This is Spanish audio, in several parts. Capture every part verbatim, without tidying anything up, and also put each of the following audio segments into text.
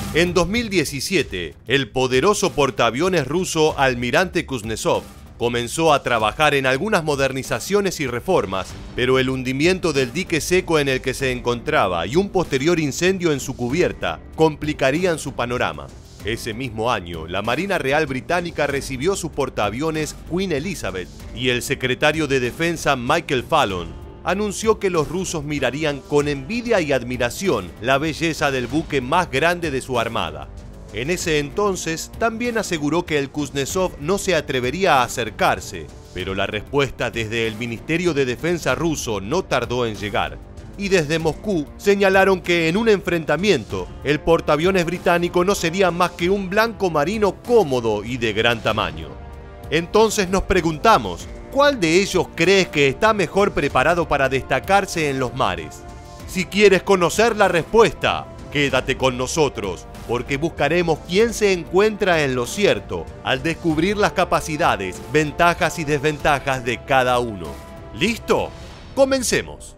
En dos mil diecisiete, el poderoso portaaviones ruso Almirante Kuznetsov comenzó a trabajar en algunas modernizaciones y reformas, pero el hundimiento del dique seco en el que se encontraba y un posterior incendio en su cubierta complicarían su panorama. Ese mismo año, la Marina Real Británica recibió su portaaviones Queen Elizabeth y el secretario de Defensa Michael Fallon anunció que los rusos mirarían con envidia y admiración la belleza del buque más grande de su armada. En ese entonces también aseguró que el Kuznetsov no se atrevería a acercarse, pero la respuesta desde el Ministerio de Defensa ruso no tardó en llegar. Y desde Moscú señalaron que en un enfrentamiento, el portaaviones británico no sería más que un blanco marino cómodo y de gran tamaño. Entonces nos preguntamos, ¿cuál de ellos crees que está mejor preparado para destacarse en los mares? Si quieres conocer la respuesta, quédate con nosotros, porque buscaremos quién se encuentra en lo cierto al descubrir las capacidades, ventajas y desventajas de cada uno. ¿Listo? Comencemos.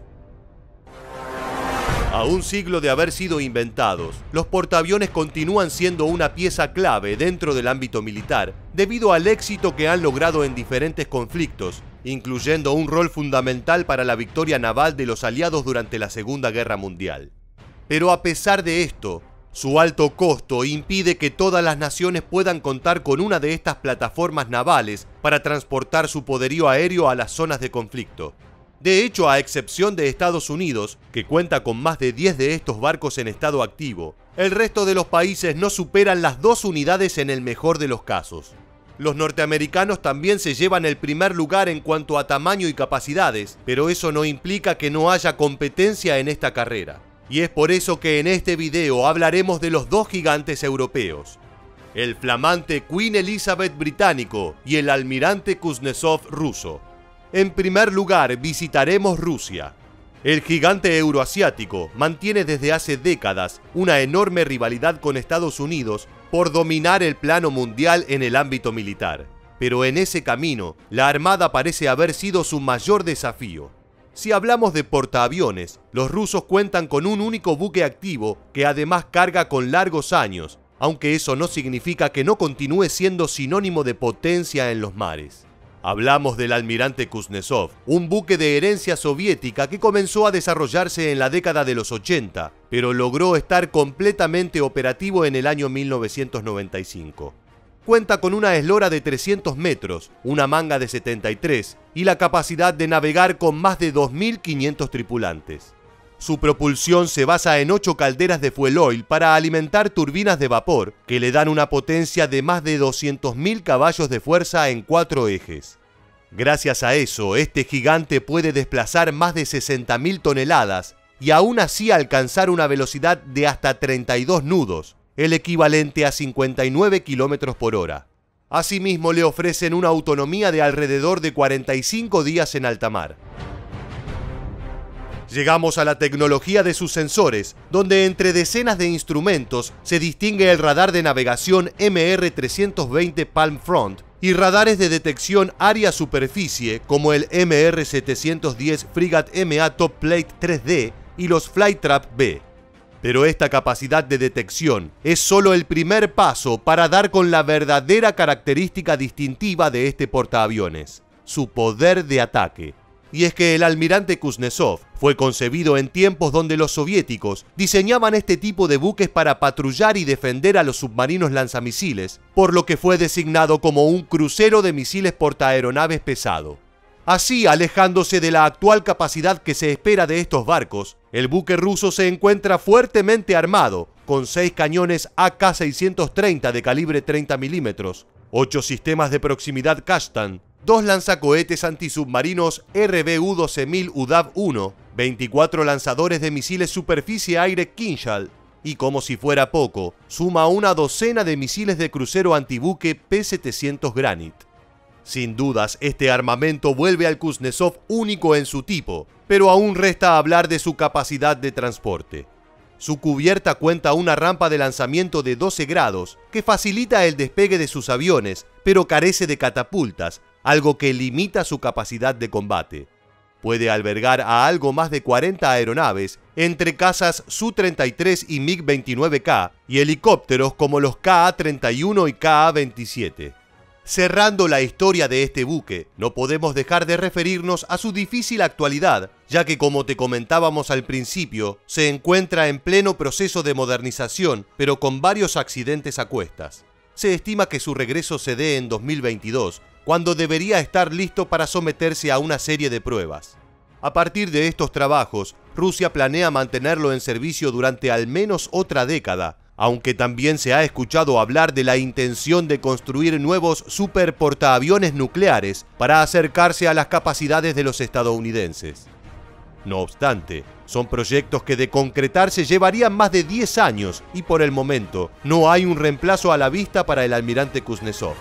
A un siglo de haber sido inventados, los portaaviones continúan siendo una pieza clave dentro del ámbito militar debido al éxito que han logrado en diferentes conflictos, incluyendo un rol fundamental para la victoria naval de los aliados durante la Segunda Guerra Mundial. Pero a pesar de esto, su alto costo impide que todas las naciones puedan contar con una de estas plataformas navales para transportar su poderío aéreo a las zonas de conflicto. De hecho, a excepción de Estados Unidos, que cuenta con más de diez de estos barcos en estado activo, el resto de los países no superan las dos unidades en el mejor de los casos. Los norteamericanos también se llevan el primer lugar en cuanto a tamaño y capacidades, pero eso no implica que no haya competencia en esta carrera. Y es por eso que en este video hablaremos de los dos gigantes europeos, el flamante Queen Elizabeth británico y el Almirante Kuznetsov ruso. En primer lugar, visitaremos Rusia. El gigante euroasiático mantiene desde hace décadas una enorme rivalidad con Estados Unidos por dominar el plano mundial en el ámbito militar. Pero en ese camino, la Armada parece haber sido su mayor desafío. Si hablamos de portaaviones, los rusos cuentan con un único buque activo que además carga con largos años, aunque eso no significa que no continúe siendo sinónimo de potencia en los mares. Hablamos del Almirante Kuznetsov, un buque de herencia soviética que comenzó a desarrollarse en la década de los ochenta, pero logró estar completamente operativo en el año mil novecientos noventa y cinco. Cuenta con una eslora de trescientos metros, una manga de setenta y tres y la capacidad de navegar con más de dos mil quinientos tripulantes. Su propulsión se basa en ocho calderas de fuel oil para alimentar turbinas de vapor que le dan una potencia de más de doscientos mil caballos de fuerza en cuatro ejes. Gracias a eso, este gigante puede desplazar más de sesenta mil toneladas y aún así alcanzar una velocidad de hasta treinta y dos nudos, el equivalente a cincuenta y nueve kilómetros por hora. Asimismo, le ofrecen una autonomía de alrededor de cuarenta y cinco días en alta mar. Llegamos a la tecnología de sus sensores, donde entre decenas de instrumentos se distingue el radar de navegación M R trescientos veinte Palm Front y radares de detección área-superficie como el M R setecientos diez Frigate M A Top Plate tres D y los Flytrap B. Pero esta capacidad de detección es solo el primer paso para dar con la verdadera característica distintiva de este portaaviones, su poder de ataque. Y es que el Almirante Kuznetsov fue concebido en tiempos donde los soviéticos diseñaban este tipo de buques para patrullar y defender a los submarinos lanzamisiles, por lo que fue designado como un crucero de misiles portaaeronaves pesado. Así, alejándose de la actual capacidad que se espera de estos barcos, el buque ruso se encuentra fuertemente armado, con seis cañones A K seiscientos treinta de calibre treinta milímetros, ocho sistemas de proximidad Kashtan, dos lanzacohetes antisubmarinos R B U doce mil U D A V uno, veinticuatro lanzadores de misiles superficie-aire Kinzhal y, como si fuera poco, suma una docena de misiles de crucero antibuque P setecientos Granit. Sin dudas, este armamento vuelve al Kuznetsov único en su tipo, pero aún resta hablar de su capacidad de transporte. Su cubierta cuenta una rampa de lanzamiento de doce grados que facilita el despegue de sus aviones, pero carece de catapultas, algo que limita su capacidad de combate. Puede albergar a algo más de cuarenta aeronaves entre cazas Su treinta y tres y MiG veintinueve K y helicópteros como los Ka treinta y uno y Ka veintisiete. Cerrando la historia de este buque, no podemos dejar de referirnos a su difícil actualidad, ya que como te comentábamos al principio, se encuentra en pleno proceso de modernización, pero con varios accidentes a cuestas. Se estima que su regreso se dé en dos mil veintidós, cuando debería estar listo para someterse a una serie de pruebas. A partir de estos trabajos, Rusia planea mantenerlo en servicio durante al menos otra década, aunque también se ha escuchado hablar de la intención de construir nuevos superportaaviones nucleares para acercarse a las capacidades de los estadounidenses. No obstante, son proyectos que de concretarse llevarían más de diez años y por el momento no hay un reemplazo a la vista para el almirante Kuznetsov.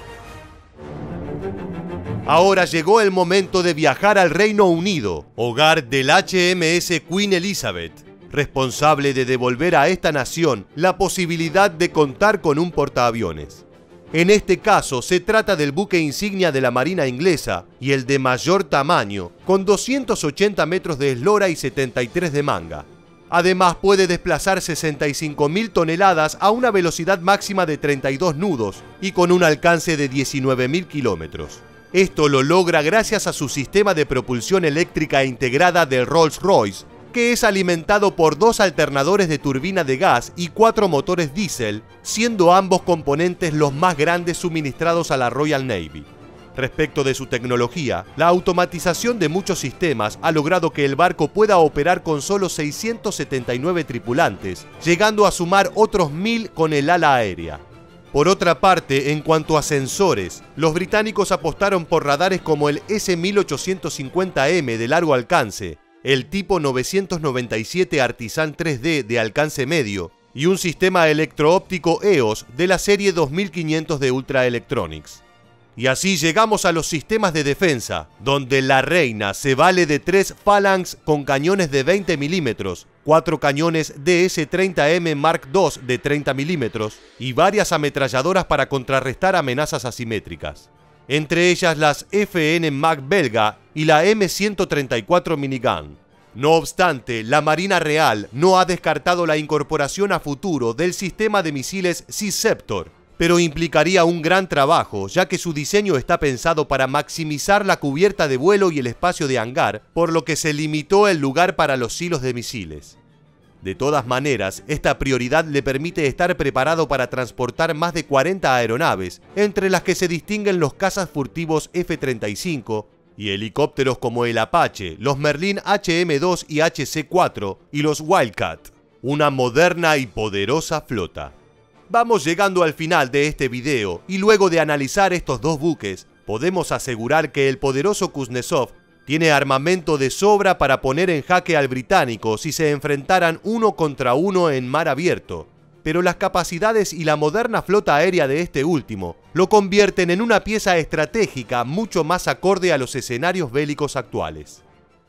Ahora llegó el momento de viajar al Reino Unido, hogar del H M S Queen Elizabeth, responsable de devolver a esta nación la posibilidad de contar con un portaaviones. En este caso se trata del buque insignia de la Marina inglesa y el de mayor tamaño, con doscientos ochenta metros de eslora y setenta y tres de manga. Además puede desplazar sesenta y cinco mil toneladas a una velocidad máxima de treinta y dos nudos y con un alcance de diecinueve mil kilómetros. Esto lo logra gracias a su sistema de propulsión eléctrica integrada del Rolls-Royce, que es alimentado por dos alternadores de turbina de gas y cuatro motores diésel, siendo ambos componentes los más grandes suministrados a la Royal Navy. Respecto de su tecnología, la automatización de muchos sistemas ha logrado que el barco pueda operar con solo seiscientos setenta y nueve tripulantes, llegando a sumar otros mil con el ala aérea. Por otra parte, en cuanto a sensores, los británicos apostaron por radares como el S mil ochocientos cincuenta M de largo alcance, el tipo novecientos noventa y siete Artisan tres D de alcance medio y un sistema electro-óptico E O S de la serie dos mil quinientos de Ultra Electronics. Y así llegamos a los sistemas de defensa, donde la reina se vale de tres Phalanx con cañones de veinte milímetros, cuatro cañones D S treinta M Mark dos de treinta milímetros y varias ametralladoras para contrarrestar amenazas asimétricas. Entre ellas las F N Mag belga y la M ciento treinta y cuatro Minigun. No obstante, la Marina Real no ha descartado la incorporación a futuro del sistema de misiles Sea Sceptor, pero implicaría un gran trabajo, ya que su diseño está pensado para maximizar la cubierta de vuelo y el espacio de hangar, por lo que se limitó el lugar para los silos de misiles. De todas maneras, esta prioridad le permite estar preparado para transportar más de cuarenta aeronaves, entre las que se distinguen los cazas furtivos F treinta y cinco y helicópteros como el Apache, los Merlin H M dos y H C cuatro y los Wildcat, una moderna y poderosa flota. Vamos llegando al final de este video y luego de analizar estos dos buques, podemos asegurar que el poderoso Kuznetsov tiene armamento de sobra para poner en jaque al británico si se enfrentaran uno contra uno en mar abierto, pero las capacidades y la moderna flota aérea de este último lo convierten en una pieza estratégica mucho más acorde a los escenarios bélicos actuales.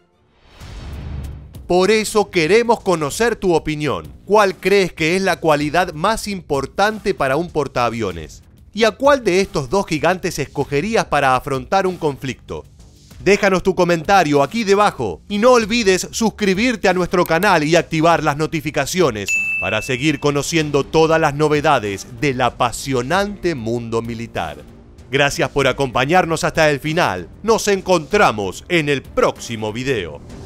Por eso queremos conocer tu opinión. ¿Cuál crees que es la cualidad más importante para un portaaviones? ¿Y a cuál de estos dos gigantes escogerías para afrontar un conflicto? Déjanos tu comentario aquí debajo y no olvides suscribirte a nuestro canal y activar las notificaciones para seguir conociendo todas las novedades del apasionante mundo militar. Gracias por acompañarnos hasta el final. Nos encontramos en el próximo video.